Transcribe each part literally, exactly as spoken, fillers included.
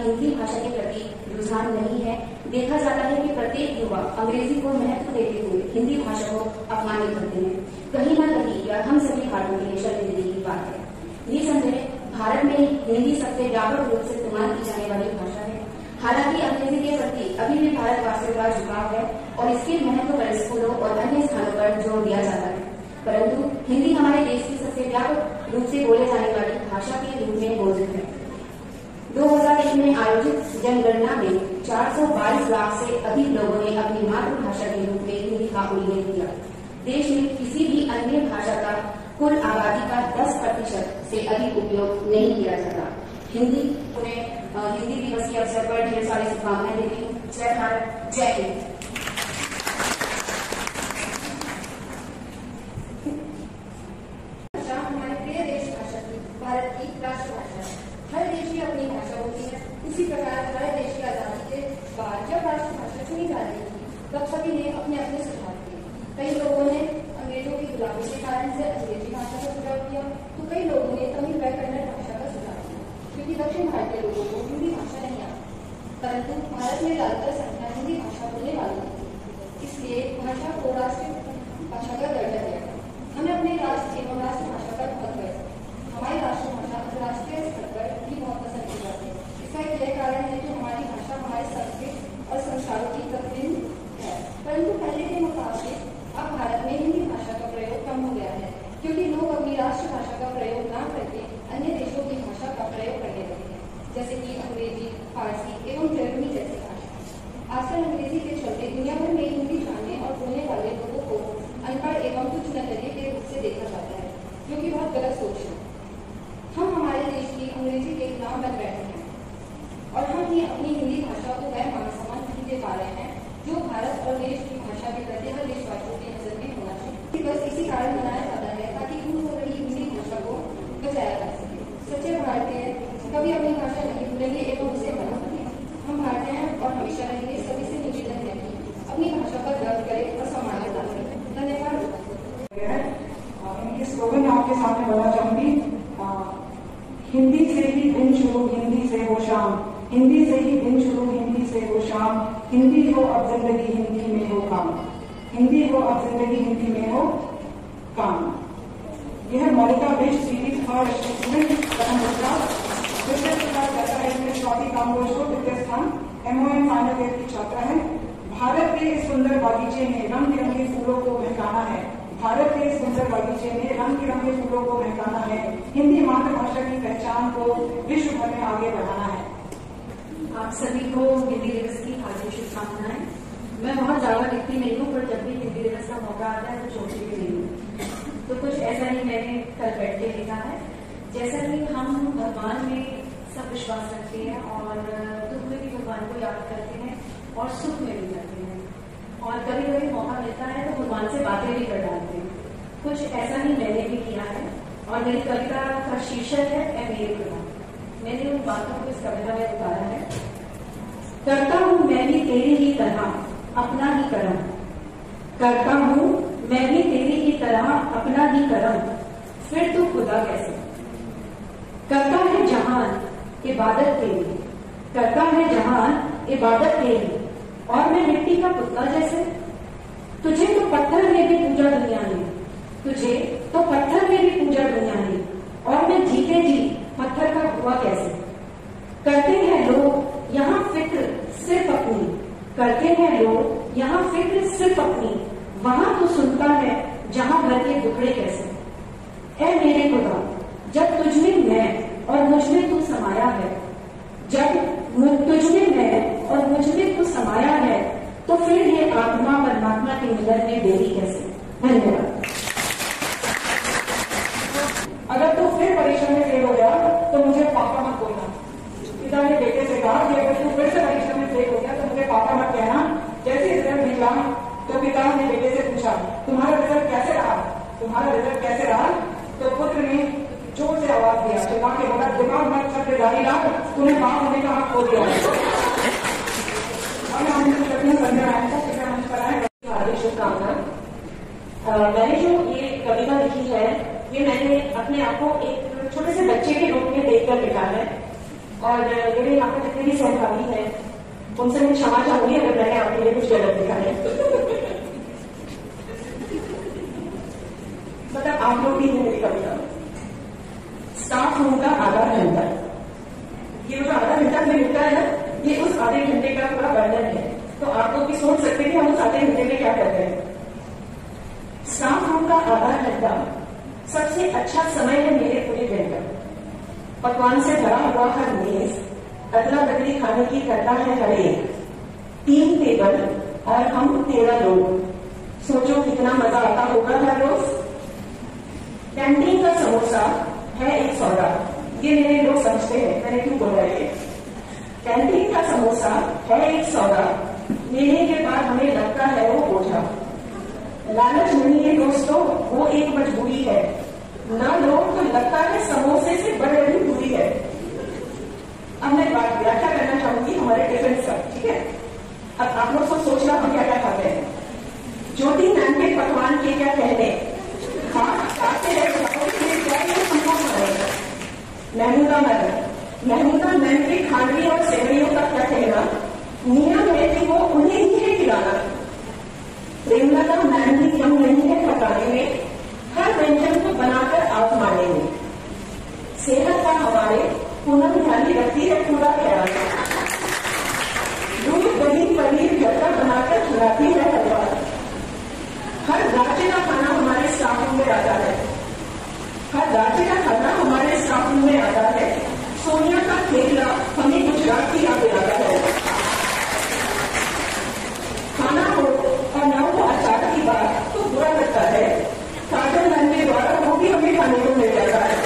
हिंदी भाषा के प्रति रुझान नहीं है। देखा जाता है कि प्रत्येक युवा अंग्रेजी को महत्व देते हुए हिंदी भाषा को अपमानित करते हैं। कहीं न कहीं यह हम सभी भारतीयों के लिए शर्मिंदगी की बात है। निसंदेह भारत में हिंदी सबसे व्यापक रूप से इस्तेमाल की जाने वाली भाषा है। हालांकि अंग्रेजी के प्रति अभी भी भारतवासियों का झुकाव है और इसके महत्व पर स्कूलों और अन्य स्थानों पर जोर दिया जाता है, परंतु हिंदी हमारे देश की सबसे व्यापक रूप से बोले जाने वाली भाषा के रूप में मौजूद है। दो हज़ार एक में आयोजित जनगणना में चार सौ बाईस लाख से अधिक लोगों ने अपनी मातृभाषा के रूप में हिंदी का उल्लेख किया। देश में किसी भी अन्य भाषा का कुल आबादी का दस प्रतिशत से अधिक उपयोग नहीं किया जाता। हिंदी उन्हें हिंदी दिवस के अवसर पर ढेर सारी शुभकामनाएं देती हूँ। जय भारत, जय हिंद। हमारे प्रिय देश भाषा की भारत की राष्ट्रभाषा है। हर देश की अपनी भाषा होती है। इसी प्रकार हमारे देश की आजादी के बाद जब राष्ट्रभाषा चुनी जा रही थी, तब सभी ने अपने अपने सुझाव दिए। कई लोगों ने अंग्रेजों की गुलामी के कारण से अंग्रेजी भाषा का सुझाव किया, तो कई लोगों ने तमिल व कन्नड़ भाषा का सुझाव किया, क्योंकि दक्षिण भारतीय लोगों को हिंदी भाषा नहीं आती। परंतु भारत में ज्यादातर संख्या हिंदी भाषा बोलने वाली थी, इसलिए भाषा को राष्ट्रीय भाषा का दर्जा दिया गया। हमें अपने राष्ट्र एवं राष्ट्रभाषा पर बहुत गर्व है। हमारी राष्ट्रभाषा अंतर्राष्ट्रीय स्तर पर भी बहुत पसंद की जाती है। इसका एक यह कारण है कि हमारी भाषा हमारे संस्कृति और संस्कारों की प्रतिबिंब है। परंतु पहले के मुकाबले अब भारत में हिंदी भाषा का प्रयोग कम हो गया है, क्योंकि लोग अपनी राष्ट्रभाषा का प्रयोग न करके अन्य देशों की भाषा का प्रयोग करने लगे हैं, जैसे कि अंग्रेजी, फारसी एवं जर्मनी जैसी भाषा। आजकल अंग्रेजी के चलते दुनिया भर में हिंदी जानने और बोलने वाले लोगों को अनपढ़ एवं तुच्छ नजरिए के रूप से देखा जाता है, जो कि बहुत गलत सोच है। हम हमारे देश की अंग्रेजी के गुलाम बन बैठे हैं और हम ही अपनी हिंदी भाषा को वह मान सम्मान नहीं दे पा रहे हैं जो भारत और देश की भाषा के प्रति हर देशवासियों की नजर में होना चाहिए। बस इसी कारण मनाया जाता है ताकि गुम हो रही हिंदी भाषा को बचाया जा सके। सच्चे भारतीय कभी अपनी भाषा नहीं भूलेंगे एवं उसे बनाएंगे। हम भारतीय हैं और हमेशा रहेंगे। सभी से निवेदन है कि अपनी भाषा पर गर्व करें और सम्मान करें। धन्यवाद। इनके स्लोगन आपके सामने बोलना चाहूंगी। हिंदी से ही दिन शुरू, हिंदी से हो शाम, हिंदी से ही दिन शुरू, हिंदी से हो शाम, हिंदी हो अब जिंदगी हिंदी में हो काम, हिंदी हो अब जिंदगी हिंदी में हो काम। यह मोनिका बिष्ट सीधी थर्ड स्टूडेंट प्रथम पुरस्कार करता है। इसमें स्वाति काम्बोज को द्वितीय स्थान, एमओएम फाइनल ईयर की छात्रा है। भारत के इस सुंदर बागीचे में रंग बिरंगे फूलों को महकाना है। भारत के इस सुंदर बागीचे में रंग बिरंगे फूलों को महकाना है। हिंदी मातृभाषा की पहचान को विश्व भर में आगे बढ़ाना है। आप सभी को हिंदी दिवस की हार्दिक शुभकामनाएं। मैं बहुत ज्यादा लिखती नहीं हूँ, पर जब भी हिंदी दिवस का मौका आता है तो छोड़ती भी नहीं हूँ। तो कुछ ऐसा ही मैंने कल बैठ के लिखा है। जैसा कि हम भगवान में सब विश्वास रखते हैं और दुख में भी भगवान को याद करते हैं और सुख में भी करते हैं, और कभी कभी मौका मिलता है तो भगवान से बातें भी कर डालते हैं। कुछ ऐसा ही मैंने भी किया है और मेरी कविता का शीर्षक है ए मेरे खुदा। मैंने उन बातों को इस कविता में उतारा है। करता हूँ मैं भी तेरी ही तरह अपना ही कर्म, करता हूँ मैं भी तेरी ही तरह अपना ही कर्म, फिर तू खुदा कैसे। करता है जहान इबादत तेरी, करता है जहान इबादत तेरी, और मैं मिट्टी का पुतला जैसे। तुझे तो पत्थर में भी पूजा दुनिया ने, तुझे तो पत्थर में भी पूजा दुनिया ने, और मैं जीते जी पत्थर का हुआ कैसे। करते हैं लोग यहाँ फिक्र सिर्फ अपनी, करते हैं लोग यहाँ फिक्र सिर्फ अपनी, वहां तो सुनता है जहां भर के टुकड़े कैसे। ऐ मेरे खुदा, जब तुझ में मैं और मुझ में तू समाया है, जब तुझ में मैं और मुझ में तू समाया है, तो फिर ये आत्मा परमात्मा के मिलन में देरी कैसे। धन्यवाद। अगर तू फिर परीक्षा में फेल हो गया तो मुझे पापा मत बोलना। पिता ने बेटे से कहा कि अगर तू फिर से परीक्षा में फेल हो गया तो मुझे पापा मत कहना। जैसे रिजल्ट निकला तो पिता ने बेटे से पूछा, तुम्हारा रिजल्ट कैसे रहा, तुम्हारा रिजल्ट कैसे रहा। तो पुत्र ने जोर से आवाज दिया, चिल्ला के बोला, दिमाग मत छठ जारी ला, तुम्हें बाप होने का हक खो दिया। मैंने जो ये कविता लिखी है, ये मैंने अपने आप को एक छोटे से बच्चे के रूप में देखकर लिखा है। और मेरे यहाँ पे जितने भी सहभागी हैं उनसे मैं क्षमा चाहूंगी अगर मैंने आपके लिए कुछ गलत लिखा है। मतलब आप लोग भी हैं मेरी कविता। स्टाफ रूम का आधा घंटा, ये जो आधा घंटा में मिलता है ना, ये उस आधे घंटे का पूरा वर्णन है। तो आप लोग भी सोच सकते हैं कि हम उस आधे घंटे में क्या करते हैं। स्टाफ रूम का आधा घंटा सबसे अच्छा समय है मेरे पूरे दिन का। पकवान से भरा हुआ हर मेज, अदला बदली खाने की करता है हर एक। तीन टेबल और हम तेरह लोग, सोचो कितना मजा आता होगा हर रोज। कैंटीन का समोसा है एक सौदा, ये मेरे लोग समझते हैं, मैंने क्यों बोला ये। कैंटीन का समोसा है एक सौदा, लेने के बाद हमें लगता है वो बोझा। लालच नहीं है दोस्तों, वो एक मजबूरी है, ना लो तो लगता है समोसे से बढ़ रही दूरी है। अब मैं बात व्याख्या करना चाहूंगी हमारे टिफिन का, ठीक है। अब आप लोग को सोचना हम क्या क्या खाते हैं। ज्योति मैम के पकवान के क्या कहने, हाँ खाते हैं महमूदा मैम महमूदा मैम की खांडवी और सेवइयों का क्या कहना, नियम है कि वो उन्हें ही है खिलाना। प्रेमलता मैम भी कम नहीं है पकाने में, हर व्यंजन को बनाकर आजमाने में। सेहत का हमारे पूनम ध्यान रखती है पूरा ख्याल, दूध दही पनीर घर का बनाकर खिलाती है हर बार। हर राज्य का खाना हमारे स्टाफ रूम में आता है, हर राज्य का खाना हमारे स्टाफ रूम में आता है। सोनिया का ठेला हमें गुजरात की याद दिलाता है। खाना हो और न हो अचार की बात तो बुरा लगता है, काजल मैम के द्वारा वो भी हमें खाने को मिल जाता है।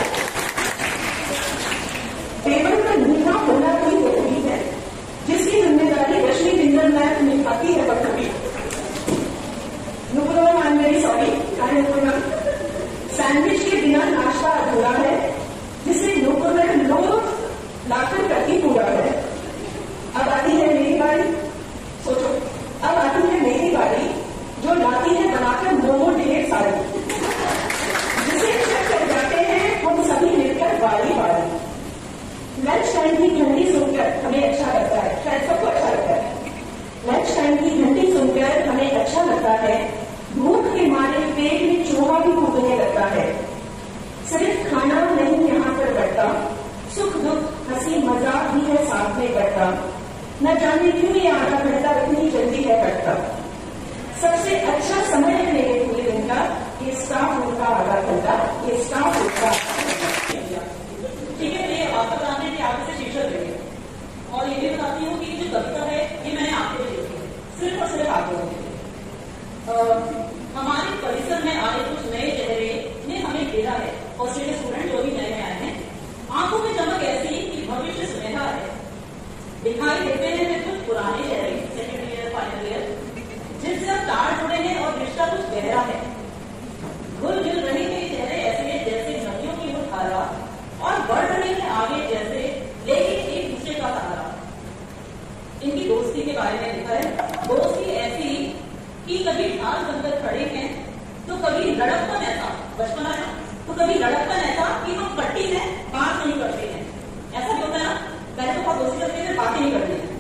टेबल पर नीमा होना कोई जरूरी है, जिसकी जिम्मेदारी रश्मि बिंदल मैम निभाती है बखूबी। नुपुर मैम मेरी सॉरी मैम, सैंडविच के बिना नाश्ता अधूरा है, जिसे नुपुर मैम लोग लाकर करती पूरा है। अब आती है मेरी बारी, सोचो अब आती है मेरी बारी, जो लाती है बनाकर मोमो ढेर सारी, जिसे चेक कर जाते हैं हम सभी मिलकर बारी बारी। लंच टाइम की घंटी सुनकर हमें अच्छा लगता है, शायद सबको अच्छा लगता है। लंच टाइम की घंटी सुनकर हमें अच्छा लगता है, भूख के मारे पेट में चूहा भी कूदने लगता है। सिर्फ खाना नहीं यहाँ पर बढ़ता, सुख दुख हंसी मजाक भी है साथ में करता। न जाने क्यों ये आधा घंटा इतनी जल्दी है कटता। सबसे अच्छा समय है मेरे पूरे दिन का ये स्टाफ रूम का आधा घंटा, ये स्टाफ रूम का। ठीक है, मैं आपको बताने की आप इसे शीर्षक देंगे और ये भी बताती हूँ कि जो कविता है ये मैंने आपके लिए लिखी है, सिर्फ और सिर्फ आपके लिए। हमारे परिसर में आए कुछ नए चेहरे ने हमें घेरा है, ऑस्ट्रेलिया स्टूडेंट जो भी नए आए हैं। आंखों में चमक ऐसी कि भविष्य सुनहरा है, दिखाई देते हैं वे कुछ पुराने चेहरे, सेकेंड ईयर फाइनल ईयर, जिनसे अब तार जुड़े हैं और रिश्ता कुछ गहरा है। घुल मिल रही है चेहरे ऐसे जैसे नदियों की वो धारा, और बढ़ रहे हैं आगे जैसे लेकिन एक दूसरे का सहारा। इनकी दोस्ती के बारे में लिखा है, दोस्ती ऐसी कि कभी ढाल बनकर खड़े हैं तो कभी लड़कपन ऐसा, बचपन आया तो कभी लड़कपन ऐसा कि हम पट्टी में बात नहीं करते हैं। ऐसा भी होता है ना, पहले तो बहुत दोस्ती करते हैं, बात ही नहीं करते हैं।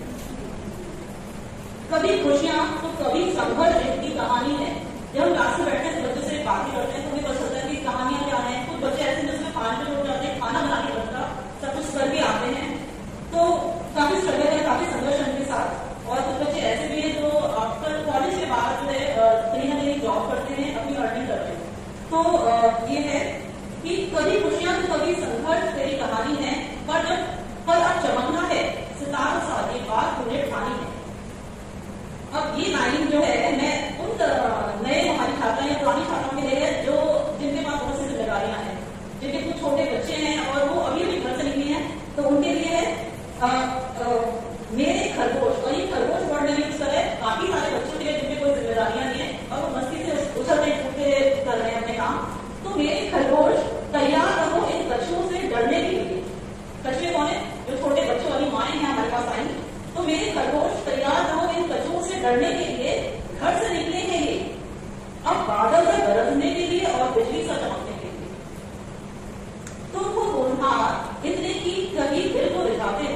कभी खुशियां तो कभी संघर्ष की कहानी है। जब हम क्लास में बैठते हैं बच्चों से बातें करते हैं तो हमें पता चलता है कि कहानियां क्या है। कुछ बच्चे ऐसे जिसमें खाने में उठ जाते हैं, खाना बनाने लगता, सब कुछ करके आते हैं, तो काफी स्ट्रगल है, काफी संघर्ष उनके साथ। और कुछ बच्चे ऐसे भी हैं जो आफ्टर कॉलेज के बाद जो है कहीं ना कहीं जॉब करते हैं, अपनी अर्निंग करते हैं। तो ये है कि कभी खुशियां तो कभी संघर्ष तेरी कहानी है, पर जब पर अब चमकना है सितारों सा ये बात तुझे ठानी है। अब ये लाइन जो है मैं उन नए हमारी छात्रा या पुरानी छात्राओं के लिए है जो जिनके पास बहुत सी जिम्मेदारियां हैं, जिनके कुछ छोटे बच्चे हैं और वो अभी अभी घर से निकली हैं, तो उनके लिए है आ, आ, मेरे खरगोश। और ये खरगोश वर्ड में किस तरह काफी सारे बच्चों के लिए जिनके कोई जिम्मेदारियां नहीं है और वो मस्ती से उछलते कूदते कर रहे हैं अपने काम। तो मेरे खरगोश तैयार रहो इन कछुओं से डरने के लिए। कछुए कौन है? जो छोटे बच्चों वाली माएं हैं हमारे पास आई। तो मेरे खरगोश तैयार रहो इन कछुओं से डरने के लिए, घर से निकले हैं ये अब बादल से गरजने के लिए और बिजली से चमकने के लिए। तुमको होनहार इतने की कभी दिल को रिझाते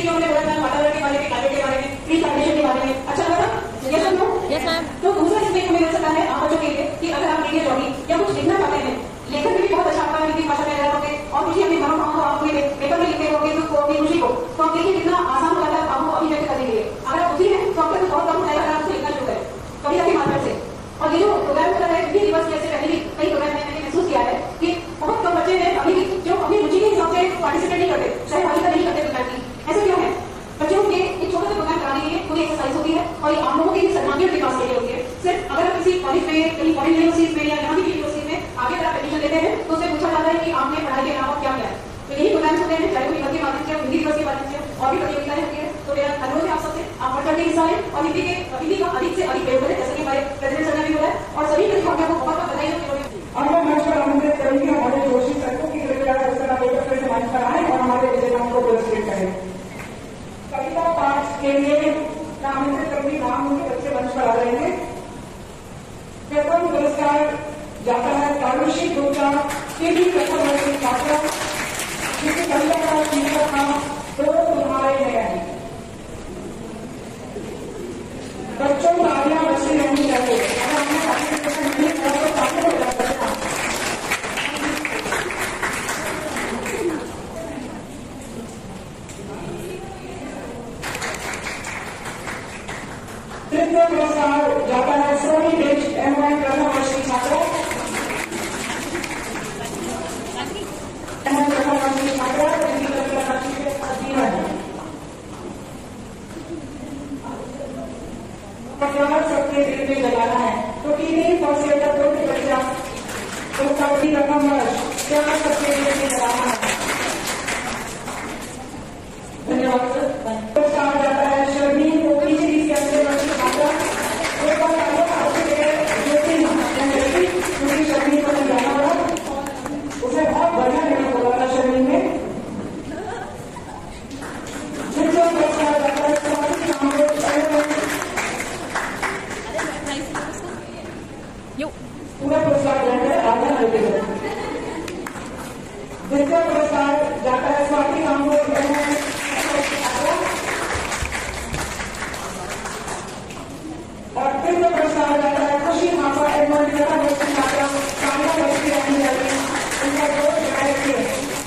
जो हमने बोला था वातावरण के बारे में, क्लाइमेट के बारे में, ट्री प्लांटेशन के बारे में, अच्छा लगा था? यस और नो? Yes ma'am. तो दूसरा इसमें हमें मिल सकता है आप बच्चों के लिए कि अगर आप रीडिंग जॉगिंग या कुछ लिखना चाहते हैं, लेखन में भी बहुत अच्छा आपका हिंदी भाषा में अगर होंगे और किसी अपनी मनोभाव को आप अपने पेपर में लिखते होंगे तो अपनी खुशी को, तो आप देखिए कितना आसान हो जाता है आपको अभिव्यक्त करने के लिए। अगर आप उसी हैं तो आपका तो बहुत कम हो जाएगा अगर आप लिखना शुरू करें कविता के माध्यम से। और ये जो प्रोग्राम होता है हिंदी दिवस जैसे पहले भी कई प्रोग्राम में मैंने महसूस किया है कि बहुत कम बच्चे हैं अभी जो अपनी रुचि के हिसाब से पार्टिसिपेट नहीं करते, चाहे वालिका नहीं करते प्रोग्राम की। ऐसा क्यों है? बच्चों के एक छोटा सा प्रोग्राम कराने के लिए पूरी एक्सरसाइज होती है और ये आप लोगों के सन्मानियों के पास के लिए होती है। सिर्फ अगर आप किसी कॉलेज में, कहीं फॉरेन यूनिवर्सिटीज में या यहाँ की यूनिवर्सिटी में आगे अगर आप एडमिशन लेते हैं तो उससे पूछा जाता है कि आपने पढ़ाई के अलावा क्या किया है। तो यही प्रोग्राम होते हैं, चाहे वो पेपर के माध्यम से, हिंदी दिवस के माध्यम से और भी प्रतियोगिताएं होती है। तो मेरा अनुरोध है आप सबसे, आप बढ़ चढ़ के हिस्सा लें और हिंदी के हिंदी का अधिक से अधिक प्रयोग करें, जैसे कि हमारे प्रेसिडेंट सर ने भी बोला है। और सभी प्रतिभागियों को बहुत बहुत बधाई हो। अब मैं मंच पर आमंत्रित करूंगी हमारे जोशी सर को कि कृपया कृष्णा पेपर फिर से मंच पर आए और हमारे विजेताओं को पुरस्कृत करें। कविता पाठ के लिए मैं आमंत्रित करूंगी, नाम उनके बच्चे मंच पर आ रहे हैं। प्रथम पुरस्कार जाता है कारुषी गुप्ता के भी प्रथम वर्ष की छात्रा, जिसकी कविता का शीर्षक था दो तुम्हारे हैं। बच्चों तालियां बची रहनी चाहिए। अगर हमने पार्टिसिपेशन नहीं किया तो काफी हो जाता है। तृतीय पुरस्कार जाता है सोनी बेच एम वाई प्रथम वर्ष की छात्रा, प्रथम वर्ष की छात्रा जिनकी कविता का शीर्षक जीवन। प्यार सबके दिल में जगाना है तो टीवी फर्स्ट ईयर का दो बच्चा तो कवि प्रथम वर्ष प्यार सबके दिल में जगाना है। धन्यवाद सर। पुरस्कार जाता है शर्मीन को पीछे की अंदर वर्ष की छात्रा, एक बार क्योंकि शर्मीन को जाना पड़ा, उसे बहुत बढ़िया नहीं बोला था शर्मीन में। दूसरा पुरस्कार जाता है समाधि कामों पूरा पुरस्कार जाता है आधा घंटे में। द्वितीय पुरस्कार जाता है स्वाति कामों और तृतीय पुरस्कार जाता है खुशी मापा एवं प्रथम वर्ष की छात्रा कामना बच्ची रहनी चाहिए, उनका दोस्त रखे।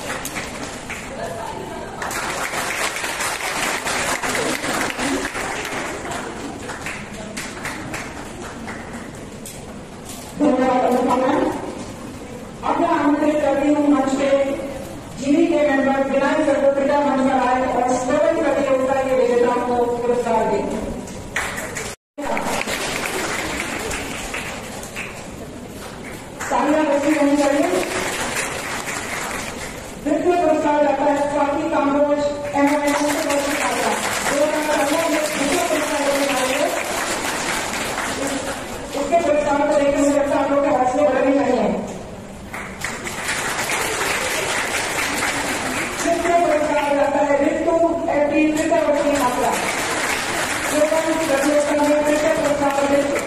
धन्यवाद अनुपमा। अब मैं आमंत्रित करती हूँ मंच पे जीवी के मेंबर विनायक सर को कृपया मंच पर आए और स्लोगन प्रतियोगिता के विजेताओं को पुरस्कार दें। तालियां बची होनी चाहिए। द्वितीय पुरस्कार जाता है स्वाति काम्बोज एम आई दूसरे वर्ष की छात्रा, दो नंबर दूसरा पुरस्कार देने वाले हैं। उसके पुरस्कार को देखकर मुझे लगता है आप लोग के हौसले बढ़ने चाहिए। तृतीय पुरस्कार जाता है ऋतु एवरी तृतीय वर्ष की छात्रा, जो प्रतियोगिता में तृतीय पुरस्कार देते।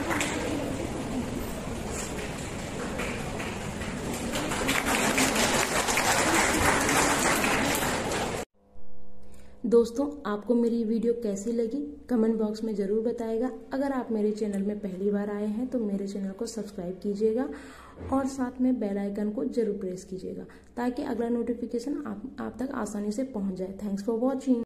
दोस्तों, आपको मेरी वीडियो कैसी लगी कमेंट बॉक्स में ज़रूर बताएगा। अगर आप मेरे चैनल में पहली बार आए हैं तो मेरे चैनल को सब्सक्राइब कीजिएगा और साथ में बेल आइकन को जरूर प्रेस कीजिएगा ताकि अगला नोटिफिकेशन आप, आप तक आसानी से पहुंच जाए। Thanks for watching.